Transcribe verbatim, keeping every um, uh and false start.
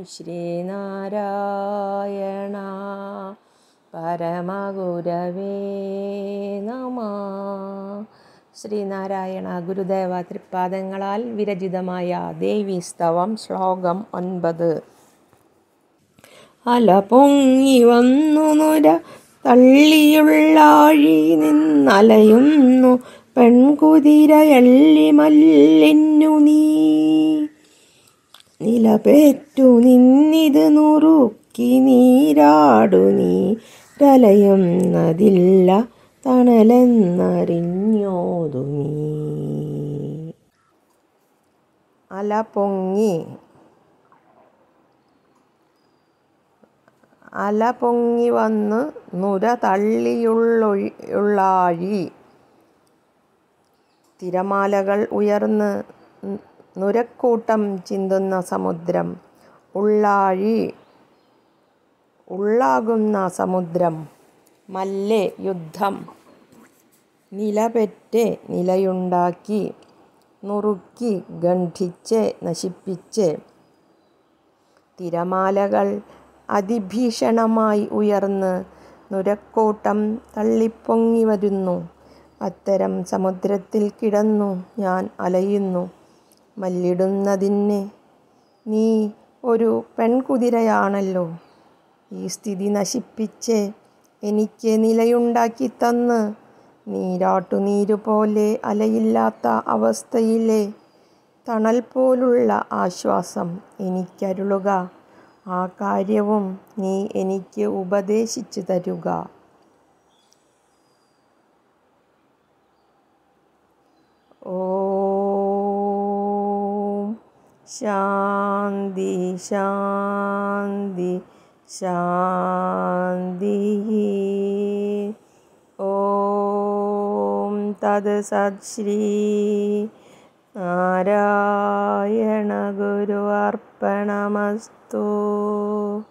ശ്രീനാരായണ പരമഗുരവേ നമഃ. ശ്രീനാരായണ ഗുരുദേവ തൃപ്പാദങ്ങളാൽ വിരചിതമായ ദേവീസ്തവം ശ്ലോകം ഒൻപത്. അല പൊങ്ങി വന്നു നുര തള്ളിയുള്ളാഴി നിന്നലയുന്നു പെൺകുതിരയള്ളി മല്ലിന്നു നീ നിലപേറ്റു നിന്നിത് നുറുക്കി നീരാടു നീരലയുന്നതില്ല തണലെന്നറിഞ്ഞോതു നീ. അല പൊങ്ങി അല പൊങ്ങി വന്ന് നുര തള്ളിയുള്ളാഴി. തിരമാലകൾ ഉയർന്ന് നുരക്കൂട്ടം ചിന്തുന്ന സമുദ്രം. ഉള്ളാഴി ഉള്ളാകുന്ന സമുദ്രം. മല്ലെ യുദ്ധം. നിലപെറ്റ് നിലയുണ്ടാക്കി. നുറുക്കി ഖണ്ഡിച്ച് നശിപ്പിച്ച്. തിരമാലകൾ അതിഭീഷണമായി ഉയർന്ന് നുരക്കൂട്ടം തള്ളിപ്പൊങ്ങി വരുന്നു. അത്തരം സമുദ്രത്തിൽ കിടന്നു ഞാൻ അലയുന്നു മല്ലിടുന്നതിന്. നീ ഒരു പെൺകുതിരയാണല്ലോ. ഈ സ്ഥിതി നശിപ്പിച്ച് എനിക്ക് നിലയുണ്ടാക്കി തന്ന് നീരാട്ടുനീരുപോലെ അലയില്ലാത്ത അവസ്ഥയിലെ തണൽ പോലുള്ള ആശ്വാസം എനിക്കരുളുക. ആ കാര്യവും നീ എനിക്ക് ഉപദേശിച്ചു തരുക. ഓം ശാന്തി ശാന്തി ശാന്തി. ഓം തത് സത്. ശ്രീ നാരായണ ഗുരു അർപ്പണമസ്തു.